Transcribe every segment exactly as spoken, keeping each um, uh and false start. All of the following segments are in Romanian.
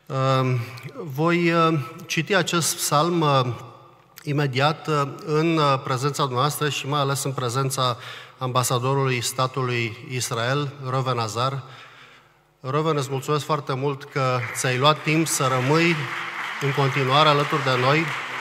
Voi citi acest psalm imediat în prezența noastră și mai ales în prezența ambasadorului statului Israel, Reuven Azar. Reuven, îți mulțumesc foarte mult că ți-ai luat timp să rămâi în continuare alături de noi.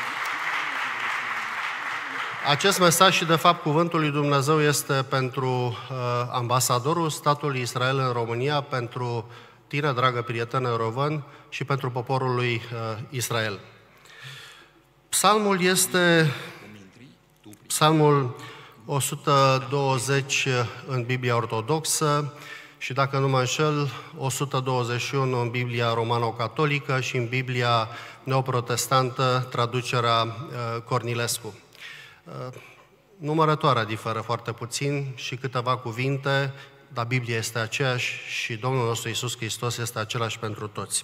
Acest mesaj și, de fapt, cuvântul lui Dumnezeu este pentru uh, ambasadorul statului Israel în România, pentru tine, dragă prietenă Reuven, și pentru poporul lui uh, Israel. Psalmul este Psalmul o sută douăzeci în Biblia Ortodoxă și, dacă nu mă înșel, o sută douăzeci și unu în Biblia Romano-Catolică și în Biblia Neoprotestantă, traducerea uh, Cornilescu. Numărătoarea diferă foarte puțin și câteva cuvinte, dar Biblia este aceeași și Domnul nostru Iisus Hristos este același pentru toți.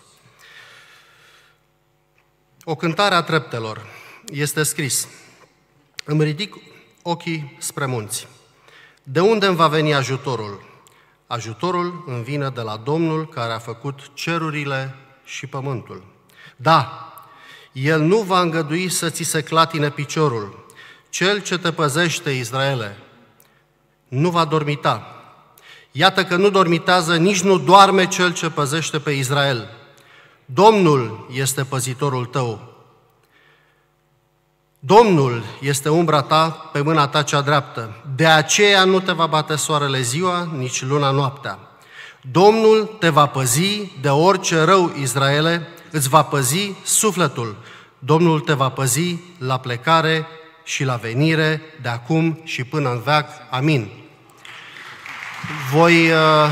O cântare a treptelor. Este scris: îmi ridic ochii spre munți. De unde îmi va veni ajutorul? Ajutorul îmi vine de la Domnul care a făcut cerurile și pământul. Da, El nu va îngădui să ți se clatine piciorul. Cel ce te păzește, Israele, nu va dormita. Iată că nu dormitează, nici nu doarme cel ce păzește pe Israel. Domnul este păzitorul tău. Domnul este umbra ta pe mâna ta cea dreaptă. De aceea nu te va bate soarele ziua, nici luna noaptea. Domnul te va păzi de orice rău, Israele, îți va păzi sufletul. Domnul te va păzi la plecare și la venire, de acum și până în veac. Amin. Voi, uh,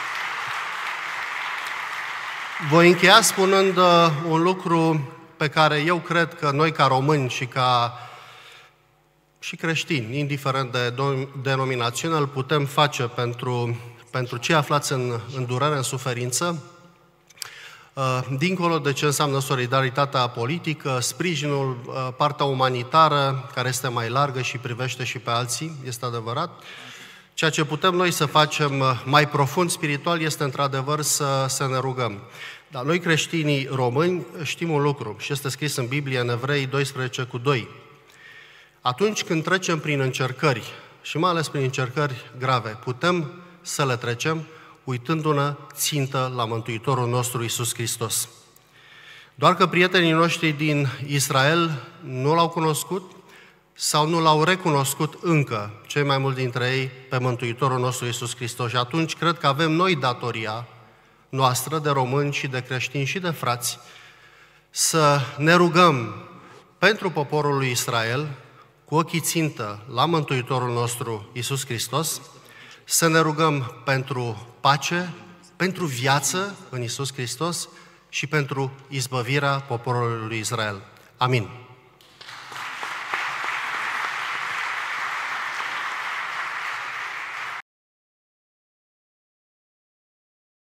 voi încheia spunând uh, un lucru pe care eu cred că noi, ca români și ca și creștini, indiferent de denominațiune, îl putem face pentru, pentru cei aflați în, în durere, în suferință, dincolo de ce înseamnă solidaritatea politică, sprijinul, partea umanitară, care este mai largă și privește și pe alții, este adevărat. Ceea ce putem noi să facem mai profund spiritual este, într-adevăr, să, să ne rugăm. Dar noi, creștinii români, știm un lucru și este scris în Biblie, în Evrei doisprezece cu doi. Atunci când trecem prin încercări, și mai ales prin încercări grave, putem să le trecem uitându-ne țintă la Mântuitorul nostru Iisus Hristos. Doar că prietenii noștri din Israel nu l-au cunoscut sau nu l-au recunoscut încă, cei mai mulți dintre ei, pe Mântuitorul nostru Iisus Hristos. Și atunci cred că avem noi datoria noastră de români și de creștini și de frați să ne rugăm pentru poporul lui Israel, cu ochii țintă la Mântuitorul nostru Iisus Hristos, să ne rugăm pentru pace, pentru viață în Iisus Hristos și pentru izbăvirea poporului lui Israel. Amin.